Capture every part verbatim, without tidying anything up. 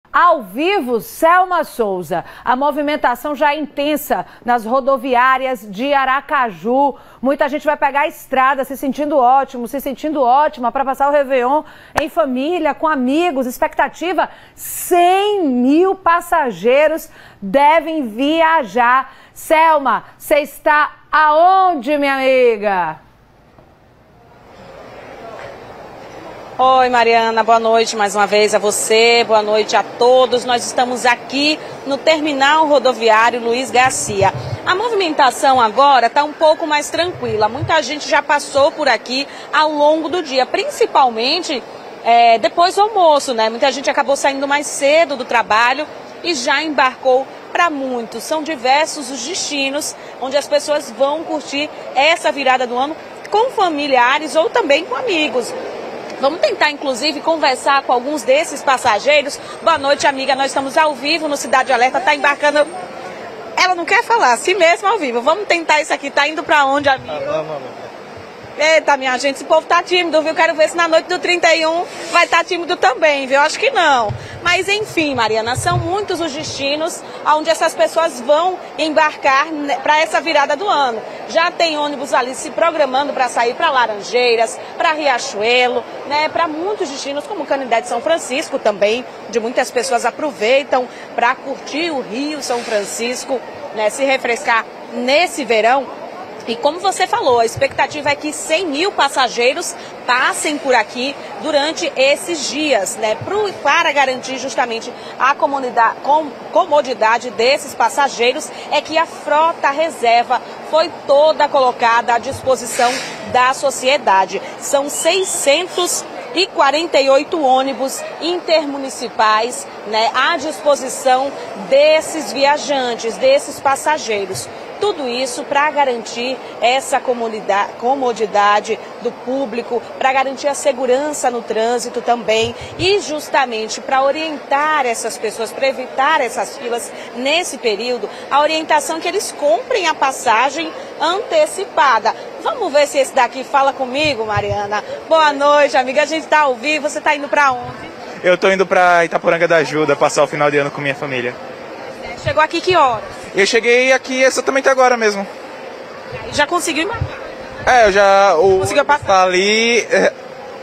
Ao vivo, Selma Souza. A movimentação já é intensa nas rodoviárias de Aracaju. Muita gente vai pegar a estrada se sentindo ótimo, se sentindo ótima para passar o Réveillon em família, com amigos. Expectativa: cem mil passageiros devem viajar. Selma, você está aonde, minha amiga? Oi, Mariana, boa noite mais uma vez a você, boa noite a todos. Nós estamos aqui no terminal rodoviário Luiz Garcia. A movimentação agora está um pouco mais tranquila. Muita gente já passou por aqui ao longo do dia, principalmente é, depois do almoço, né? Muita gente acabou saindo mais cedo do trabalho e já embarcou para muitos. São diversos os destinos onde as pessoas vão curtir essa virada do ano com familiares ou também com amigos. Vamos tentar, inclusive, conversar com alguns desses passageiros. Boa noite, amiga. Nós estamos ao vivo no Cidade Alerta. Está embarcando... Ela não quer falar, si mesmo ao vivo. Vamos tentar isso aqui. Está indo para onde, amigo? Ah, vamos, vamos. Eita, minha gente, esse povo tá tímido, viu? Quero ver se na noite do trinta e um vai estar tá tímido também, viu? Acho que não. Mas, enfim, Mariana, são muitos os destinos onde essas pessoas vão embarcar para essa virada do ano. Já tem ônibus ali se programando para sair para Laranjeiras, para Riachuelo, né? Para muitos destinos, como Canindé de São Francisco também, onde muitas pessoas aproveitam para curtir o Rio São Francisco, né? Se refrescar nesse verão. E como você falou, a expectativa é que cem mil passageiros passem por aqui durante esses dias, né? Para garantir justamente a comodidade desses passageiros, é que a frota reserva foi toda colocada à disposição da sociedade. São seiscentos e quarenta e oito ônibus intermunicipais, né, à disposição desses viajantes, desses passageiros. Tudo isso para garantir essa comodidade do público, para garantir a segurança no trânsito também e justamente para orientar essas pessoas, para evitar essas filas nesse período, a orientação é que eles comprem a passagem antecipada. Vamos ver se esse daqui fala comigo, Mariana. Boa noite, amiga. A gente está ao vivo. Você está indo para onde? Eu estou indo para Itaporanga da Ajuda, passar o final de ano com minha família. Chegou aqui que horas? Eu cheguei aqui exatamente agora mesmo. Já conseguiu embarcar? É, eu já... O, conseguiu passar? Tá ali... É,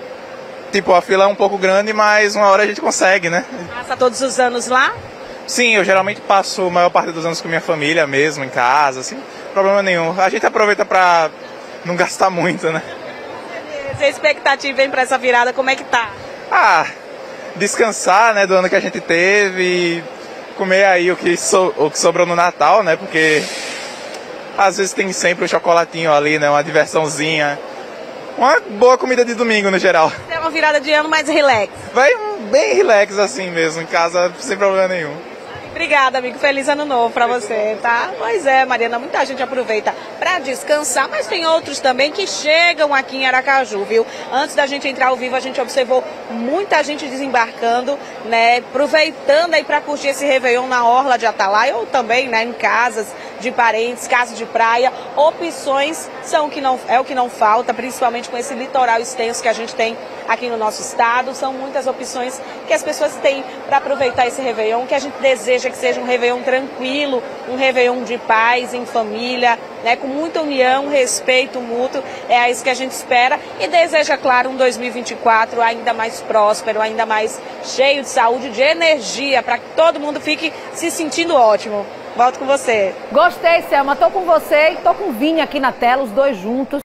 tipo, a fila é um pouco grande, mas uma hora a gente consegue, né? Passa todos os anos lá? Sim, eu geralmente passo a maior parte dos anos com minha família mesmo, em casa, assim. Problema nenhum. A gente aproveita pra não gastar muito, né? Beleza. A expectativa vem pra essa virada, como é que tá? Ah, descansar, né, do ano que a gente teve... comer aí o que, so, o que sobrou no Natal, né? Porque às vezes tem sempre um chocolatinho ali, né? Uma diversãozinha. Uma boa comida de domingo, no geral. É uma virada de ano mais relax. Vai bem relax assim mesmo, em casa, sem problema nenhum. Obrigada, amigo. Feliz ano novo pra você, tá? Pois é, Mariana, muita gente aproveita pra descansar, mas tem outros também que chegam aqui em Aracaju, viu? Antes da gente entrar ao vivo, a gente observou muita gente desembarcando, né? Aproveitando aí pra curtir esse Réveillon na orla de Atalaia ou também, né, em casas de parentes, casas de praia. Opções são o que não, é o que não falta, principalmente com esse litoral extenso que a gente tem aqui no nosso estado. São muitas opções que as pessoas têm para aproveitar esse Réveillon, que a gente deseja que seja um Réveillon tranquilo, um Réveillon de paz, em família, né, com muita união, respeito mútuo. É isso que a gente espera e deseja, claro, um dois mil e vinte e quatro ainda mais próspero, ainda mais cheio de saúde, de energia, para que todo mundo fique se sentindo ótimo. Volto com você. Gostei, Selma. Tô com você e tô com o Vini aqui na tela, os dois juntos.